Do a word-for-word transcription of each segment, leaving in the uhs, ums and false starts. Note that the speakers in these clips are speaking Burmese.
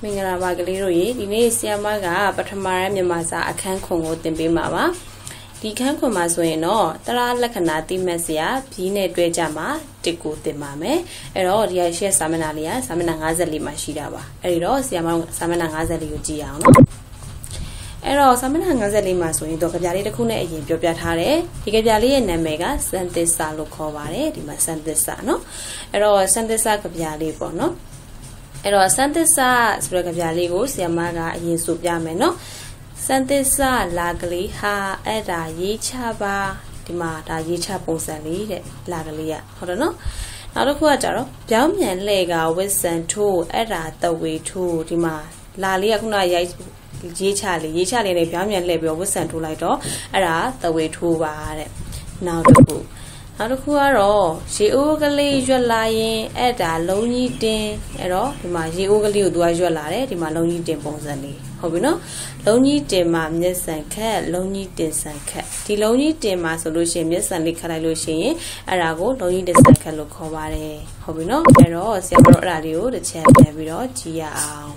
မင်္ဂလာပါကလေးတို့ရေဒီနေ့ဆီယမကပထမရမြန်မာစာအခန်းခွန်ကိုသင်ပေးမှာပါဒီခန်းခွန်မှာဆိုရင်တော့တရလက္ခဏာတိမတ်စရာပြီးနဲ့တွဲကြမှာတစ်ကိုသင်ပါမယ်အဲ့တော့ဒီရရှက်စာမျက်နှာလေးကစာမျက်နှာ၅၄မှာရှိတာပါအဲ့ဒီတော့ဆီယမစာမျက်နှာ၅၄ကိုကြည့်ရအောင်နော်အဲ့တော့စာမျက်နှာ၅၄မှာဆိုရင်တော့ကြပြလေးတစ်ခုနဲ့အရင်ပြောပြထားတယ်ဒီကြပြလေးရဲ့နာမည်ကစံသစ္စာလို့ခေါ်ပါတယ်ဒီမှာစံသစ္စာနော်အဲ့တော့စံသစ္စာကြပြလေးပေါ့နော်အဲ့တော့စံသစ္စာဆိုတဲ့ကြပြလေးကိုဆီယမကအရင်ဆိုပြမယ်နော်စံသစ္စာလာကလေးဟာအဲ့ဒါရေးချပါဒီမှာဒါရေးချပုံစံလေးတဲ့လာကလေးကဟုတ်တယ်နော်နောက်တစ်ခုကကြတော့ပြောင်းမြန်လှဲ့ကဝစ်စံထိုးအဲ့ဒါတဝေထိုးဒီမှာလာလေးကခုနရိုက်ရေးချလေးရေးချလေးနဲ့ပြောင်းမြန်လှဲ့ပြီးဝစ်စံထိုးလိုက်တော့အဲ့ဒါတဝေထိုးပါတဲ့နောက်တစ်ခုနောက်တစ်ခုကတော့ရေအိုးကလေးရွက်လာရင်အဲ့ဒါလုံးကြီးတင်အဲ့တော့ဒီမှာရေအိုးကလေးကိုသူကရွက်လာတယ်ဒီမှာလုံးကြီးတင်ပုံစံလေးဟုတ်ပြီနော်လုံးကြီးတင်မှာမျက်စံခက်လုံးကြီးတင်စံခက်ဒီလုံးကြီးတင်မှာဆိုလို့ရှိရင်မျက်စံလေးခတ်လိုက်လို့ရှိရင်အဲ့ဒါကိုလုံးကြီးတင်စံခက်လို့ခေါ်ပါတယ်ဟုတ်ပြီနော်အဲ့တော့ဆရာမတို့အဲ့ဒါလေးကိုတစ်ချက်ပြန်ပြီးတော့ကြည့်ရအောင်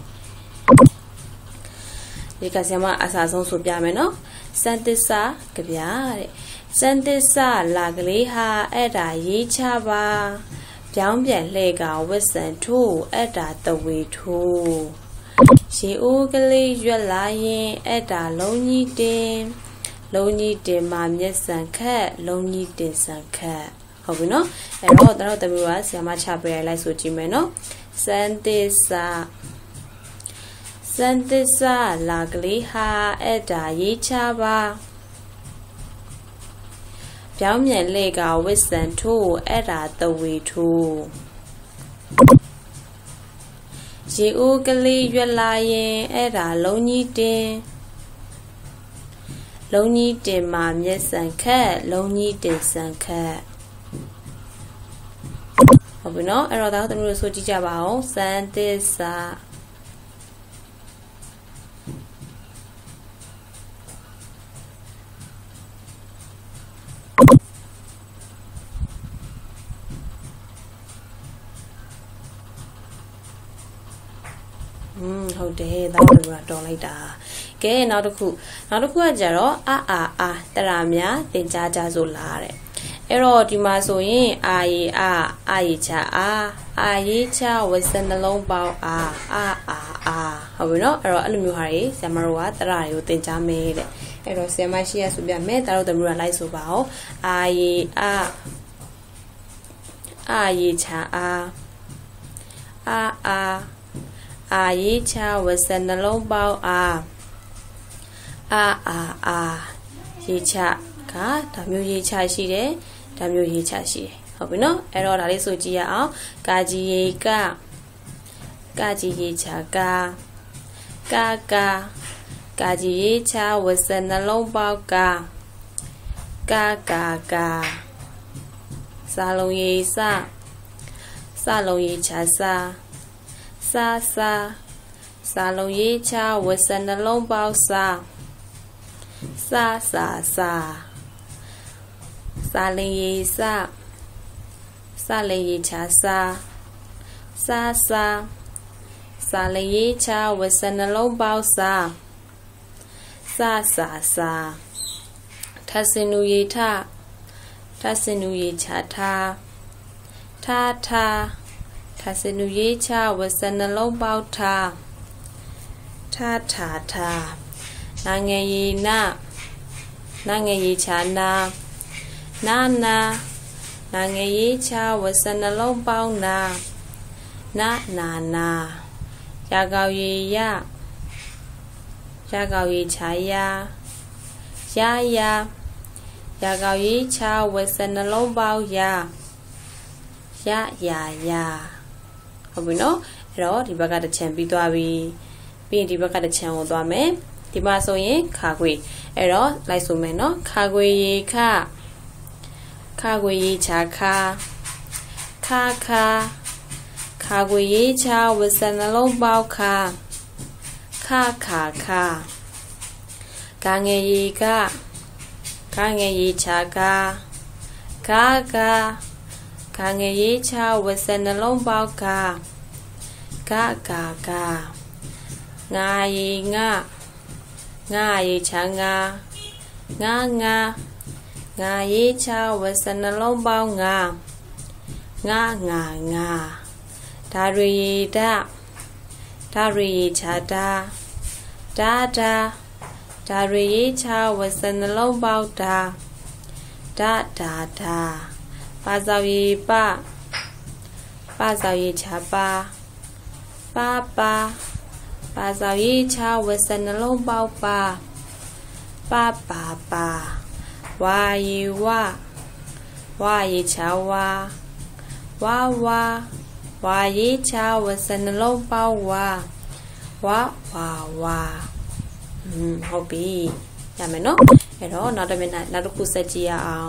ဒီကဆရာမအစားဆုံးဆိုပြမယ်နော်စံသစ္စာကြပြတဲ့စံသစ္စာလာကလေးဟာအဲ့ဒါရေးချပါပြောင်းပြန်လှဲ့ကဝစ်စံထိုးအဲ့ဒါတဝေထိုးရေအိုးကလေးရွက်လာရင်အဲ့ဒါလုံးကြီးတင်လုံးကြီးတင်မှာမျက်စံခက်လုံးကြီးတင်စံခက်ဟုတ်ပြီနော်အဲ့တော့တို့တမျိုးကဆရာမချပေးလိုက်ဆိုကြည့်မယ်နော်စံသစ္စာစံသစ္စာလာကလေးဟာအဲ့ဒါရေးချပါပြောင်းမြန်လှဲ့ကဝစ်စံထိုးအဲ့ဒါတဝေထိုးရေအိုးကလေးရွက်လာရင်အဲ့ဒါလုံးကြီးတင်လုံးကြီးတင်မှာမျက်စံခက်လုံးကြီးတင်စံခက်ဟုတ်ပြီနော်အဲ့တော့ဒါတို့တို့ဆိုကြည့်ကြပါအောင်စံသစ္စာอืมဟုတ်တယ်ဒါတို့ကတော်လိုက်တာကဲနောက်တစ်ခုနောက်တစ်ခုကကြတော့အာအာအာတရာများသင်ကြားကြဆိုလားတဲ့အဲ့တော့ဒီမှာဆိုရင်အာရီအာအာရီချအာအာရီချဝစနှလုံးပေါင်းအာအာအာအာဟုတ်ပြီနော်အဲ့တော့အဲ့လိုမျိုးဟာတွေဆရာမတို့ကတရာတွေကိုသင်ကြားမယ်တဲ့အဲ့တော့ဆရာမရှိရဆိုပြမယ်ဒါတို့တမျိုးကလိုက်ဆိုပါအောင်အာရီအာအာရီချအာအာအာအာရေးချဝစနှလုံးပေါင်းအာအာအာအာရေးချကဒါမျိုးရေးချရှိတယ်ဒါမျိုးရေးချရှိတယ်ဟုတ်ပြီနော်အဲ့တော့ဒါလေးဆိုကြည့်ရအောင်ကာကြီးရေကကာကြီးရေးချကာကာကာကာကြီးရေးချဝစနှလုံးပေါင်းကာကာကာကာစာလုံးရေးစစာလုံးရေးချစာစာစာစာလုံးရေးချဝစနှလုံးပေါင်းစာစာစာစာစာလင်းရေးစစာလင်းရေးချစာစာစာစာလင်းရေးချဝစနှလုံးပေါင်းစာစာစာစာထစင်နူရေးထထစင်နူရေးချထားထားထားထစင်နူရေးချဝစနှလုံးပေါင်းထားထားထားထားနာငယ်ရီနာနာငယ်ရီချနာနာနာနာငယ်ရီချဝစနှလုံးပေါင်းနာနာနာနာရာကောက်ရီရရာကောက်ရီချရာရာရာရာကောက်ရီချဝစနှလုံးပေါင်းရာရာရာရာဟုတ်ပြီနော်အဲ့တော့ဒီဘက်ကတစ်ချံပြီးသွားပြီပြီးရင်ဒီဘက်ကတစ်ချံကိုသွားမယ်ဒီမှာဆိုရင်ခါခွေအဲ့တော့လိုက်ဆိုမယ်နော်ခါခွေရေခခါခွေရေချာခါခါခါခါခွေရေချာဝစနှလုံးပေါင်းခါခါခါခါကငယ်ရေကကငယ်ရေချာကကကကငယ်ရေချာဝစနှလုံးပေါင်းကကကက ngà yi ngà ngà yi cha ngà ngà ngà ngà yi cha wật sân lông bao ngà ngà ngà ngà đa ri yi đa đa ri yi cha đa đa đa đa ri yi cha wật sân lông bao đa đa đa đa ba giao yi ba ba giao yi cha ba ba ba ba giao yi cha wật sân lông bao ba ba ba ba wa yi wa wa yi cha wa wa wa wa yi cha wật sân lông bao wa wa wa wa ừ,ဟုတ်ပြီရမယ်နော်အဲ့တော့နောက်တစ်မိနစ်နောက်တစ်ခုဆက်ကြည့်ရအောင်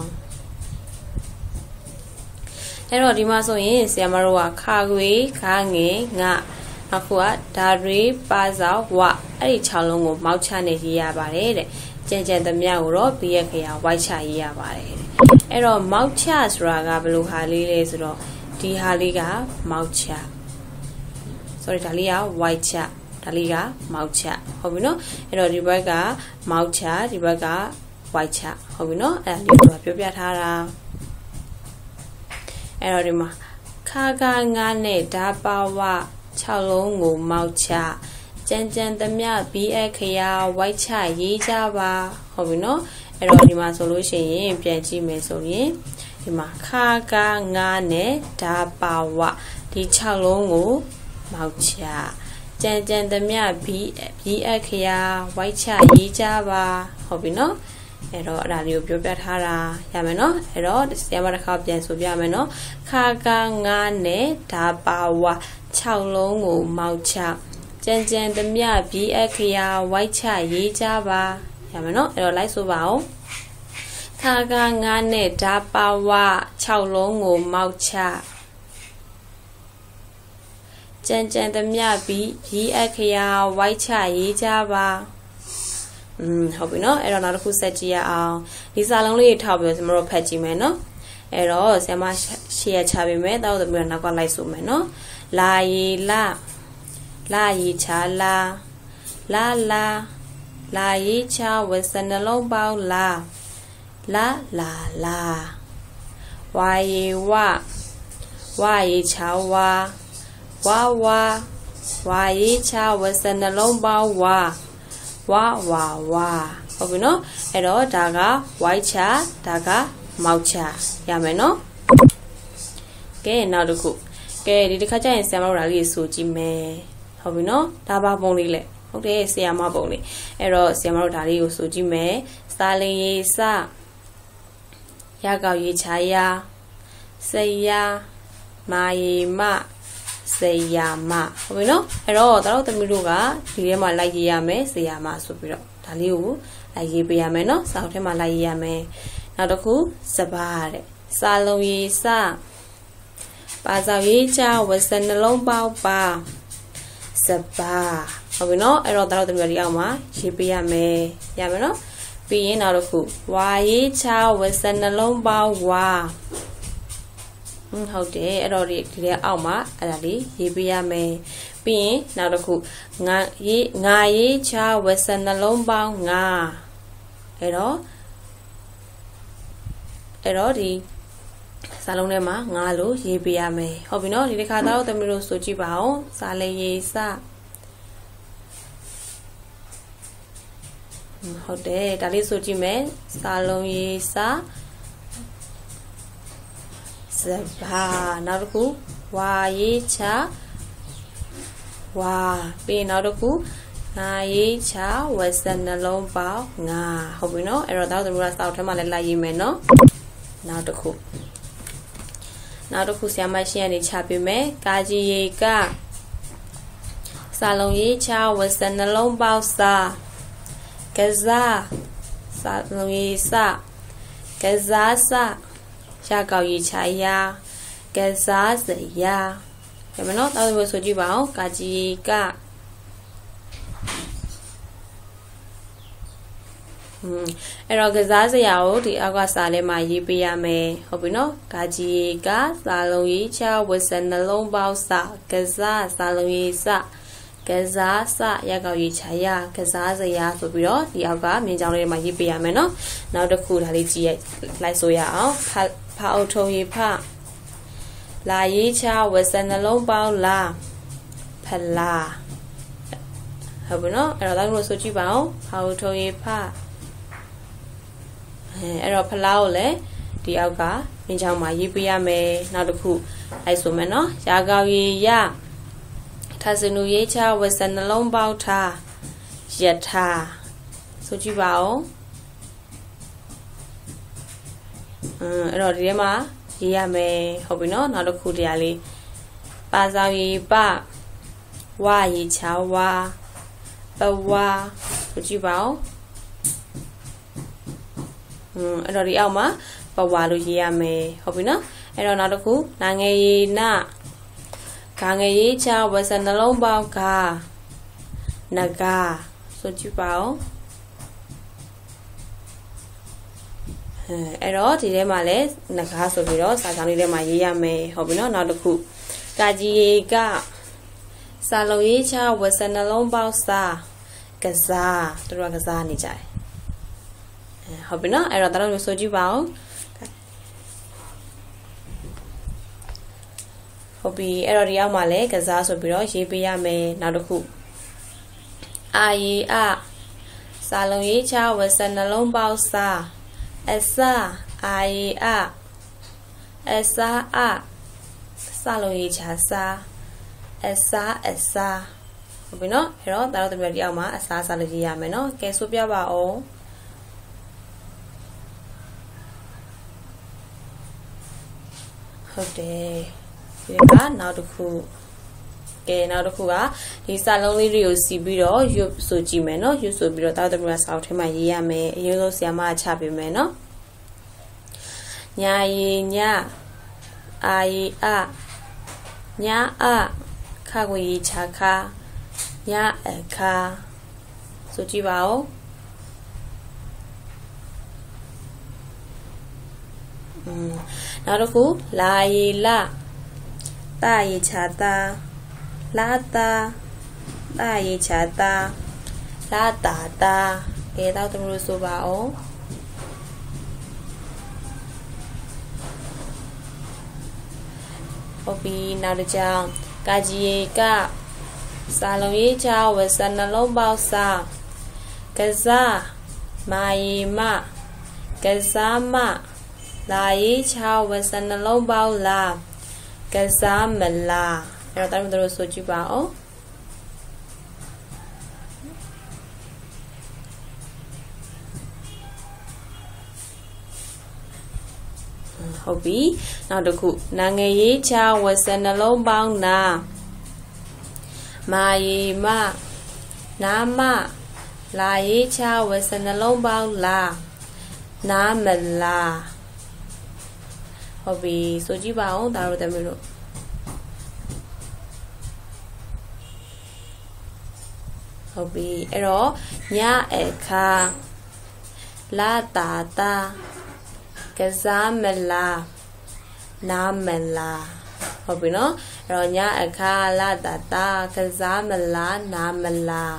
အဲ့တော့ဒီမှာဆိုရင်ဆရာမတို့ကခါခွေခါငယ်ငါအခုကဒါရီပါဇောဝအဲ့ဒီ၆လုံးကိုမောက်ချနဲ့ရေးရပါတယ်တဲ့ကြံကြံသမျှကိုတော့ဘီရဲ့ခရာဝိုက်ချရေးရပါတယ်တဲ့အဲ့တော့မောက်ချဆိုတာကဘယ်လိုဟာလေးလဲဆိုတော့ဒီဟာလေးကမောက်ချ sorry ဒါလေးကဝိုက်ချဒါလေးကမောက်ချဟုတ်ပြီနော်အဲ့တော့ဒီဘက်ကမောက်ချဒီဘက်ကဝိုက်ချဟုတ်ပြီနော်အဲ့ဒါလေးကိုပြောပြထားတာအဲ့တော့ဒီမှာခါခါငါနဲ့ဒါပါဝ၆လုံးကိုမောက်ချကြံကြံသမျှဘီအခရာဝိုက်ချရေးကြပါဟုတ်ပြီနော်အဲ့တော့ဒီမှာဆိုလို့ရှိရင်ပြန်ကြည့်မယ်ဆိုရင်ဒီမှာခါခါငါနဲ့ဒါပါဝဒီ၆လုံးကိုမောက်ချကြံကြံသမျှဘီဘီအခရာဝိုက်ချရေးကြပါဟုတ်ပြီနော်အဲ့တော့အဲ့ဒါလေးကိုပြောပြထားတာရမယ်နော်အဲ့တော့ဆရာမတစ်ခါပြန်ဆိုပြမယ်နော်ခါခါငါနဲ့ဒါပါဝ၆လုံးကိုမောက်ချကြံကြံသမျှဘီအခရာဝိုက်ချရေးကြပါရမယ်နော်အဲ့တော့လိုက်ဆိုပါအောင်ခါခါငါနဲ့ဒါပါဝ၆လုံးကိုမောက်ချကြံကြံသမျှပြီးရီးအခရာဝိုက်ချရေးကြပါอืมဟုတ်ပြီเนาะအဲ့တော့နောက်တစ်ခုဆက်ကြည့်ရအောင်ဒီစာလုံးလေးထောက်ပြီးကျွန်တော်တို့ဖတ်ကြည့်မယ်เนาะအဲ့တော့ဆရာမရှေ့ရချပေးမယ်တောက်သမီးတော့နောက်ကလိုက်ဆိုမယ်เนาะလာရီလာလာရီချာလာလာလာလာရီချာဝစနှလုံးပေါင်းလာလာလာလာဝါရီဝဝါရီချာဝါဝါဝါဝါရီချာဝစနှလုံးပေါင်းဝါဝါဝါဝါဟုတ်ပြီနော်အဲ့တော့ဒါကဝိုက်ချာဒါကမောက်ချာရမယ်နော်ကဲနောက်တစ်ခုကဲဒီတစ်ခါကျရင်ဆရာမတို့ဒါလေးဆိုကြည့်မယ်ဟုတ်ပြီနော်ဒါပါပုံလေးလေဟုတ်တယ်ဆရာမပုံလေးအဲ့တော့ဆရာမတို့ဒါလေးကိုဆိုကြည့်မယ်စာလင်ရေးစရကောက်ရေးချာယာစေယာမာယေမစေယာမဟုတ်ပြီနော်အဲ့တော့တို့သမီးတို့ကဒီထဲမှာလိုက်ရေးရမယ်စေယာမဆိုပြီးတော့ဒါလေးကိုလိုက်ရေးပေးရမယ်နော်စာအုပ်ထဲမှာလိုက်ရေးရမယ်နောက်တစ်ခုစပါးတဲ့စာလုံးရေးစပါစာရေးချဝစနှလုံးပေါင်းပါစပါးဟုတ်ပြီနော်အဲ့တော့တို့သမီးတို့ဒီအောက်မှာရေးပေးရမယ်ရမယ်နော်ပြီးရင်နောက်တစ်ခုဝါရေးချဝစနှလုံးပေါင်းဝါဟုတ်တယ်အဲ့တော့ဒီဒီထဲအောက်မှာအဲ့ဒါလေးရေးပေးရမယ်ပြီးရင်နောက်တစ်ခုငါရေးငါရေးချဝစနှလုံးပေါင်းငါအဲ့တော့အဲ့တော့ဒီစာလုံးထဲမှာငါလို့ရေးပေးရမယ်ဟုတ်ပြီနော်ဒီတစ်ခါတော့သမီးတို့ဆိုကြည့်ပါအောင်စာလေးရေးစဟုတ်တယ်ဒါလေးဆိုကြည့်မယ်စာလုံးရေးစစပါနောက်တစ်ခုဝါရေးချဝါပြီးနောက်တစ်ခုငါရေးချဝစနှလုံးပေါင်းငါဟုတ်ပြီနော်အဲ့တော့တောက်သမီးကစာအုပ်ထဲမှာလည်းလိုက်ရေးမယ်နော်နောက်တစ်ခုနောက်တစ်ခုဆရာမရှင်းရနေချပေးမယ်ကာကြီးရေကစာလုံးရေးချဝစနှလုံးပေါင်းစာကစားစာလုံးရေးစကစားစရကောက်ရေးချယာကစားစရာဒါမနော်တောက်သမီးဆိုကြည့်ပါအောင်ကာကြီးကအဲ့တော့ကစားစရာကိုဒီအောက်ကစာထဲမှာရေးပေးရမယ်ဟုတ်ပြီနော်ကာကြီးကစာလုံးရေးချဝစနှလုံးပေါင်းစာကစားစာလုံးရေးစကကစားစရက်ကောက်ရေးချာရကစားစရာဆိုပြီးတော့ဒီအောက်ကမြင်းချောင်းလေးမှာရေးပေးရမယ်နော်နောက်တစ်ခုဒါလေးကြည့်လိုက်ဆိုရအောင်ဖဖအုပ်ထုံရေးဖလာရေးချဝက်စနှလုံးပေါင်းလာဖလာဟုတ်ပြီနော်အဲ့တော့ဒါမျိုးဆိုကြည့်ပါအောင်ဖအုပ်ထုံရေးဖအဲအဲ့တော့ဖလာကိုလည်းဒီအောက်ကမြင်းချောင်းမှာရေးပေးရမယ်နောက်တစ်ခုလိုက်ဆိုမယ်နော်ရာကောက်ရေးရထာစနုရေးချဝက်စနှလုံးပေါင်းထားယထာဆိုကြည့်ပါဦးအင်းအဲ့တော့ဒီထဲမှာရေးရမယ်ဟုတ်ပြီနော်နောက်တစ်ခုတရားလေးပါဆောင်ရေးပဝါရေးချဝါပဝါဆိုကြည့်ပါဦးအင်းအဲ့တော့ဒီအောက်မှာပဝါလို့ရေးရမယ်ဟုတ်ပြီနော်အဲ့တော့နောက်တစ်ခုနာငယ်ရေးနဂါငယ်ရေးချဝက်စနှလုံးပေါင်းကနဂါဆိုကြည့်ပါဦးအဲအဲ့တော့ဒီထဲမှာလဲနဂါဆိုပြီးတော့စာကြောင်းလေးထဲမှာရေးရမယ်ဟုတ်ပြီနော်နောက်တစ်ခုကာကြီးရေးကစာလုံးရေးချဝက်စနှလုံးပေါင်းစာကစားတို့ကကစားနေကြတယ်အဲဟုတ်ပြီနော်အဲ့တော့တို့ဆိုကြည့်ပါဦးဟုတ်ပြီအဲ့တော့ဒီအောက်မှာလဲကစားဆိုပြီးတော့ရေးပေးရမယ်နောက်တစ်ခုအာရီအစာလုံးရေးချဝက်စနှလုံးပေါင်းစာအစအာရီအအစအစာလုံးရေးချစာအစအစဟုတ်ပြီနော်အဲ့တော့ဒါတော့တပြည့်ဒီအောက်မှာအစအစလေးရေးရမယ်နော်ကဲဆိုပြပါဦးဟုတ်တယ်ဒီကနောက်တစ်ခုကဲနောက်တစ်ခုကဒီစာလုံးလေးတွေကိုစီပြီးတော့ရွတ်ဆိုကြည့်မယ်နော်ရွတ်ဆိုပြီးတော့တာတပြားစာအုပ်ထဲမှာရေးရမယ်အရင်ဆုံးဆရာမချပေးမယ်နော်ညာရီညအာရီအညာအခါကိုရေးချခါညအခါဆိုကြည့်ပါဦးอืมနောက်တစ်ခုလာရီလတာရေချာတာလာတာတာရေချာတာလာတာတာကဲတော့တို့ဆိုပါအောင်ဟုတ်ပြီနောက်တစ်ကြောင်းကာကြီးရေကစာလုံးရေးချဝက်စနှလုံးပေါင်းစာကစားမာရီမကစားမလာရေးချဝက်စနှလုံးပေါင်းလာကစားမလားအဲ့တော့တို့ဆိုကြည့်ပါဦးဟုတ်ပြီနောက်တစ်ခုနာငယ်ရေးချဝက်စနှလုံးပေါင်းနာမာရီမနာမလာရေးချဝက်စနှလုံးပေါင်းလာနာမလားဟုတ်ပြီဆိုကြည့်ပါဦးဒါတို့တမီးတို့ဟုတ်ပြီအဲ့တော့ညအခါလာတာတာကစားမလားနာမလားဟုတ်ပြီနော်အဲ့တော့ညအခါလာတာတာကစားမလားနာမလား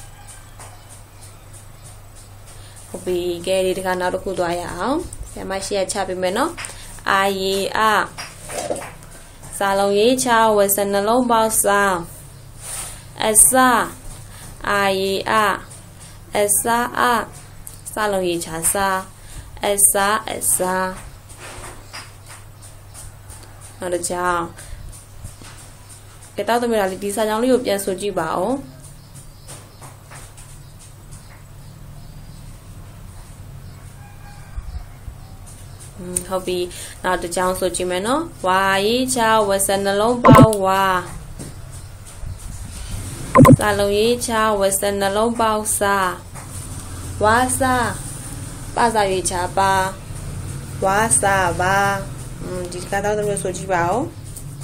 ဟုတ်ပြီကဲဒီတခါနောက်တစ်ခုသွားရအောင်ဆရာမရှိရချပေးမယ်နော်အာရီအစာလုံးရေးချဝက်စနှလုံးပေါင်းစာအစအာရီအအစအစာလုံးရေးချစာအစအစနောက်တစ်ကြောင်းကဲတော့သမီးတို့ဒီစာကြောင်းလေးကိုပြန်ဆိုကြည့်ပါဦးဟုတ်ပြီနောက်တစ်ကြောင်းဆိုကြည့်မယ်နော်ဝါရေးချဝက်စနှလုံးပေါင်းဝါစာလုံးရေးချဝက်စနှလုံးပေါင်းစာဝါစာပါစာရေးချပါဝါစာပါอืมဒီကတော့တို့ဆိုကြည့်ပါဦး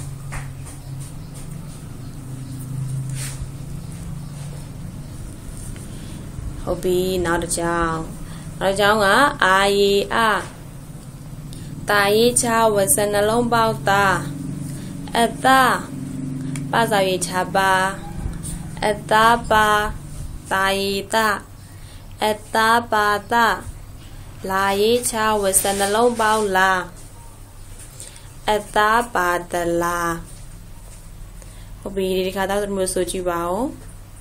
ဟုတ်ပြီနောက်တစ်ကြောင်းနောက်တစ်ကြောင်းကအာရီအတာရေးချဝက်စနှလုံးပေါင်းတာအတာပါစာရေးချပါ Etapa Taita Etapa La Yecha was an alone bow la Etapa the la Obedi Kata Musoji Bao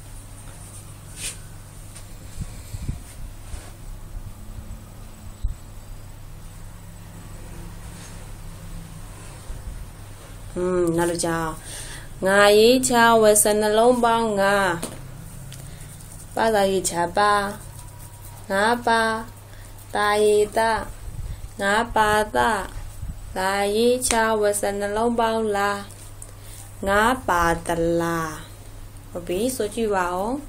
Hmm, Naluja Nga Yecha was an alone bow nga Pada Yecha ba Nga ba Taita Nga ba da La Yecha was an alone bow la Nga ba da la Obedi Soji Bao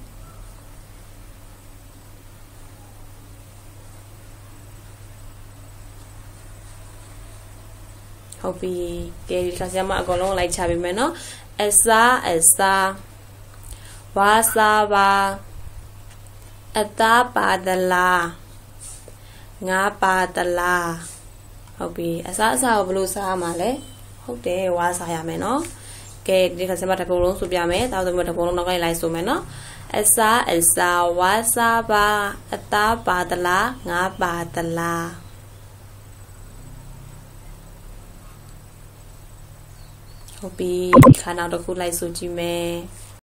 Hope you get Kasama Golong like Chabimeno. Esa, Esa, Wasaba, Eta Padala, Nga Padala. Hope you Asa Blue Samale. Hope they was I am no. Get the Kasama Tapolo Subiame, out of the Polo like Sumeno. Esa, Esa, Wasaba, Eta Padala, Nga Padala. Hope you can out of food like Suji me.